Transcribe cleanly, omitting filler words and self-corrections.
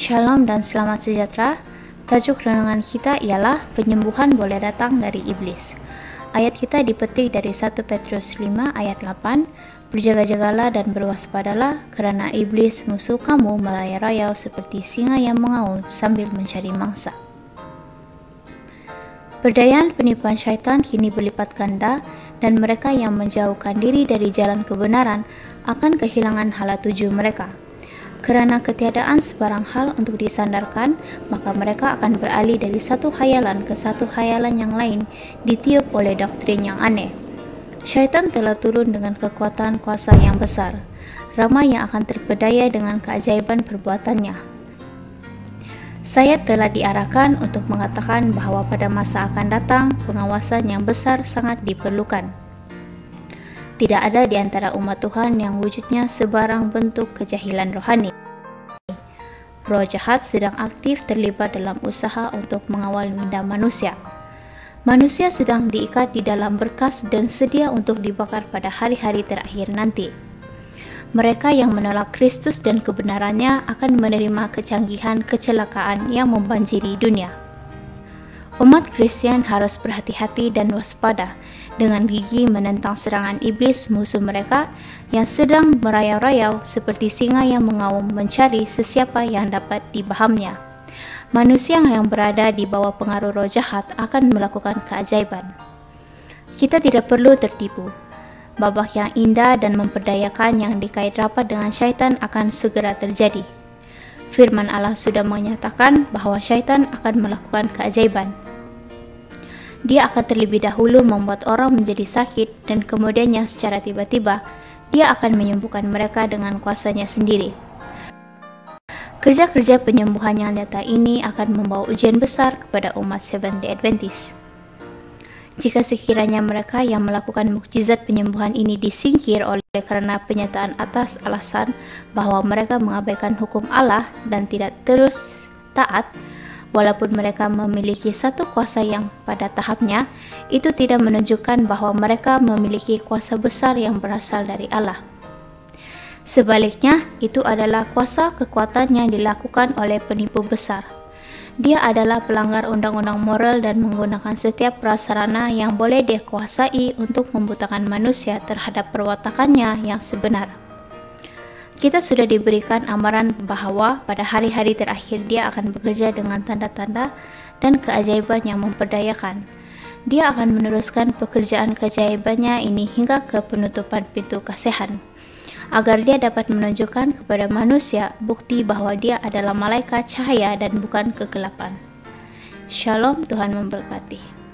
Shalom dan selamat sejahtera. Tajuk renungan kita ialah penyembuhan boleh datang dari iblis. Ayat kita dipetik dari 1 Petrus 5 ayat 8. Berjaga-jagalah dan berwaspadalah, kerana iblis musuh kamu merayau-rayau seperti singa yang mengaum sambil mencari mangsa. Perdayaan penipuan syaitan kini berlipat ganda, dan mereka yang menjauhkan diri dari jalan kebenaran akan kehilangan hala tuju mereka. Kerana ketiadaan sebarang hal untuk disandarkan, maka mereka akan beralih dari satu khayalan ke satu khayalan yang lain, ditiup oleh doktrin yang aneh. Syaitan telah turun dengan kekuatan kuasa yang besar. Ramai yang akan terpedaya dengan keajaiban perbuatannya. Saya telah diarahkan untuk mengatakan bahawa pada masa akan datang, pengawasan yang besar sangat diperlukan. Tidak ada di antara umat Tuhan yang wujudnya sebarang bentuk kejahilan rohani. Roh jahat sedang aktif terlibat dalam usaha untuk mengawal minda manusia. Manusia sedang diikat di dalam berkas dan sedia untuk dibakar pada hari-hari terakhir nanti. Mereka yang menolak Kristus dan kebenarannya akan menerima kecanggihan kecelakaan yang membanjiri dunia. Umat Kristian harus berhati-hati dan waspada dengan gigih menentang serangan iblis musuh mereka yang sedang merayau-rayau seperti singa yang mengaum mencari sesiapa yang dapat dibahamnya. Manusia yang berada di bawah pengaruh roh jahat akan melakukan keajaiban. Kita tidak perlu tertipu. Babak yang indah dan memperdayakan yang dikait rapat dengan syaitan akan segera terjadi. Firman Allah sudah menyatakan bahawa syaitan akan melakukan keajaiban. Dia akan terlebih dahulu membuat orang menjadi sakit, dan kemudiannya secara tiba-tiba dia akan menyembuhkan mereka dengan kuasanya sendiri. Kerja-kerja penyembuhan yang nyata ini akan membawa ujian besar kepada umat Seventh-day Adventist. Jika sekiranya mereka yang melakukan mukjizat penyembuhan ini disingkir oleh karena penyataan atas alasan bahawa mereka mengabaikan hukum Allah dan tidak terus taat, walaupun mereka memiliki satu kuasa yang pada tahapnya, itu tidak menunjukkan bahawa mereka memiliki kuasa besar yang berasal dari Allah. Sebaliknya, itu adalah kuasa kekuatan yang dilakukan oleh penipu besar. Dia adalah pelanggar undang-undang moral dan menggunakan setiap prasarana yang boleh dia kuasai untuk membutakan manusia terhadap perwatakannya yang sebenar. Kita sudah diberikan amaran bahawa pada hari-hari terakhir dia akan bekerja dengan tanda-tanda dan keajaiban yang memperdayakan. Dia akan meneruskan pekerjaan keajaibannya ini hingga ke penutupan pintu kasihan, agar dia dapat menunjukkan kepada manusia bukti bahawa dia adalah malaikat cahaya dan bukan kegelapan. Shalom, Tuhan memberkati.